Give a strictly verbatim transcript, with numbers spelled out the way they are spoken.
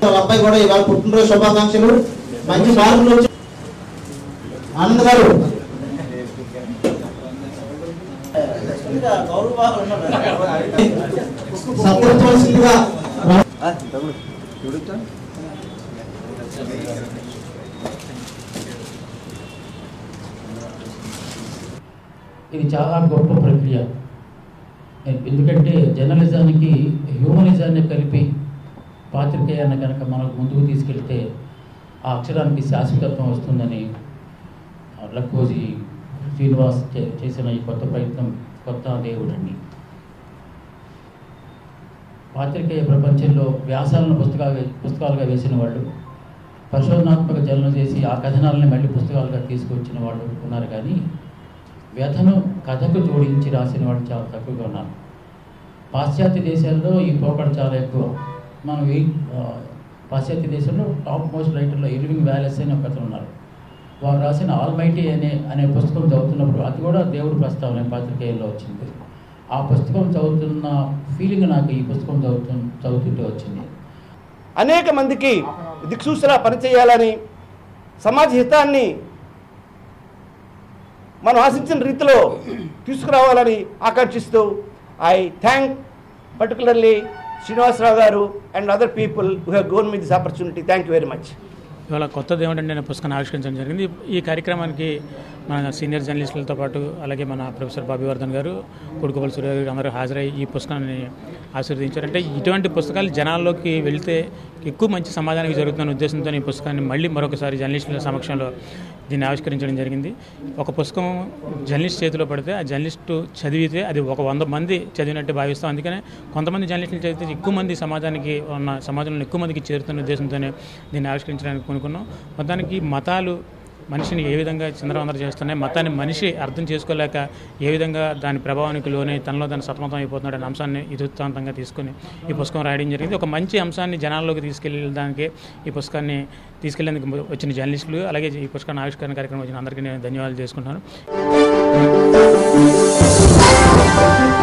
అబ్బాయి కూడా ఇవాళ పుట్టినరోజు శుభాకాంక్షలు, మంచి మార్కులు. ఆనంద్ గారు సత్కరించవలసిందిగా ఇది చాలా గొప్ప ప్రక్రియ. ఎందుకంటే జర్నలిజానికి హ్యూమనిజాన్ని కలిపి పాత్రికేయాన్ని కనుక మనకు ముందుకు తీసుకెళ్తే ఆ అక్షరానికి శాశ్వతత్వం వస్తుందని లక్కోజీ శ్రీనివాస్ చేసిన ఈ కొత్త ప్రయత్నం కొత్త దేవుడండి. పాత్రికేయ ప్రపంచంలో వ్యాసాలను పుస్తకాలు పుస్తకాలుగా వేసిన వాళ్ళు, పరిశోధనాత్మక జర్నలు చేసి ఆ కథనాలని మళ్ళీ పుస్తకాలుగా తీసుకొచ్చిన వాళ్ళు ఉన్నారు. కానీ వ్యధను కథకు జోడించి రాసిన వాళ్ళు చాలా తక్కువగా ఉన్నారు. పాశ్చాత్య దేశాల్లో ఈ పోకడ చాలా ఎక్కువ. మనం ఈ పాశ్చాత్య దేశంలో టాప్ మోస్ట్ రైటర్లో ఇర్వింగ్ వ్యాలెస్ అని ఒక అతను ఉన్నారు. వారు రాసిన ఆల్మైటీ అనే అనే పుస్తకం చదువుతున్నప్పుడు అది కూడా దేవుడి ప్రస్తావన పాత్రికేయుల్లో వచ్చింది. ఆ పుస్తకం చదువుతున్న ఫీలింగ్ నాకు ఈ పుస్తకం చదువుతు చదువుతుంటే వచ్చింది. అనేక మందికి దిక్సూచన పనిచేయాలని, సమాజ హితాన్ని మనం ఆశించిన రీతిలో తీసుకురావాలని ఆకాంక్షిస్తూ I thank particularly Srinivasarao garu and other people who have given me this opportunity. Thank you very much. ఇవాళ కొత్తది ఏమిటంటే నేను పుస్తకాన్ని ఆవిష్కరించడం జరిగింది. ఈ కార్యక్రమానికి మన సీనియర్ జర్నలిస్టులతో పాటు అలాగే మన ప్రొఫెసర్ బాబీవర్ధన్ గారు, కొడుకుపల్లి సూర్య గారు అందరూ హాజరై ఈ పుస్తకాన్ని ఆశీర్వదించారంటే ఇటువంటి పుస్తకాలు జనాల్లోకి వెళితే ఎక్కువ మంచి సమాజానికి జరుగుతున్న ఉద్దేశంతో ఈ పుస్తకాన్ని మళ్ళీ మరొకసారి జర్నలిస్టుల సమక్షంలో దీన్ని ఆవిష్కరించడం జరిగింది. ఒక పుస్తకం జర్నలిస్ట్ చేతిలో పడితే ఆ జర్నలిస్టు చదివితే అది ఒక వంద మంది చదివినట్టు భావిస్తాం. అందుకనే కొంతమంది జర్నలిస్టులు చదివితే ఎక్కువ మంది సమాజానికి ఉన్న సమాజంలో ఎక్కువ మందికి చేరుతున్న ఉద్దేశంతోనే దీన్ని ఆవిష్కరించడానికి కొనుక్కున్నాం. మొత్తానికి మతాలు మనిషిని ఏ విధంగా చిందరవందర చేస్తున్నాయి, మతాన్ని మనిషి అర్థం చేసుకోలేక ఏ విధంగా దాని ప్రభావానికి లోనే తనలో దాన్ని సతమతం అయిపోతున్నాడు అనే అంశాన్ని ఇదృత్తాంతంగా తీసుకుని ఈ పుస్తకం రాయడం జరిగింది. ఒక మంచి అంశాన్ని జనాల్లోకి తీసుకెళ్ళడానికి ఈ పుస్తకాన్ని తీసుకెళ్లేందుకు వచ్చిన జర్నలిస్టులు అలాగే ఈ పుస్తకాన్ని ఆవిష్కరణ కార్యక్రమం వచ్చిన అందరికీ నేను ధన్యవాదాలు చేసుకుంటున్నాను.